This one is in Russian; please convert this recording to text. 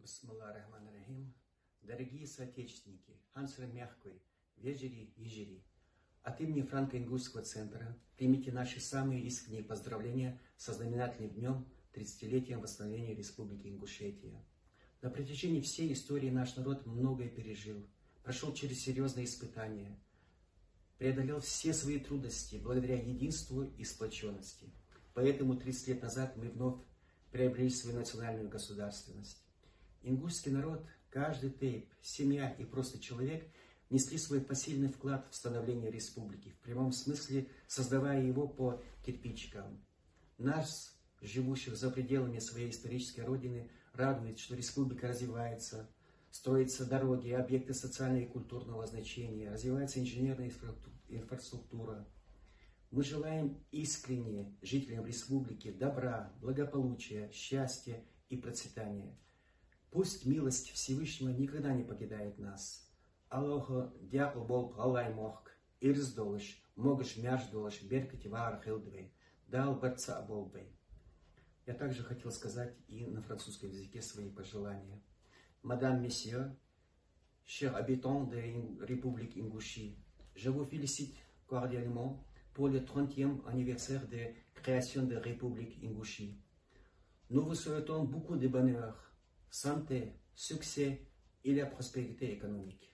Бисмиллахир-рахманир-рахим. Дорогие соотечественники, Хансер Мягкой, Вежери и Жери. От имени Франко-Ингушского центра примите наши самые искренние поздравления со знаменательным днем 30-летием восстановления Республики Ингушетия. На протяжении всей истории наш народ многое пережил, прошел через серьезные испытания, преодолел все свои трудности благодаря единству и сплоченности. Поэтому 30 лет назад мы вновь приобрели свою национальную государственность. Ингушский народ, каждый тейп, семья и просто человек внесли свой посильный вклад в становление республики, в прямом смысле создавая его по кирпичикам. Нас, живущих за пределами своей исторической родины, радует, что республика развивается, строятся дороги, объекты социального и культурного значения, развивается инженерная инфраструктура. Мы желаем искренне жителям республики добра, благополучия, счастья и процветания. Пусть милость Всевышнего никогда не покидает нас. Аллаху дякл бол алай мох, ирз долыш, могыш мяж долыш, беркати вар хилдвей, дал барца болбей. Я также хотел сказать и на французском языке свои пожелания. Madame, Messieurs, chers habitants de la République Ingouchie, je vous félicite cordialement pour le 30e anniversaire de création de la République Ingouchie. Nous vous souhaitons beaucoup de bonheur, santé, succès et la prospérité économique.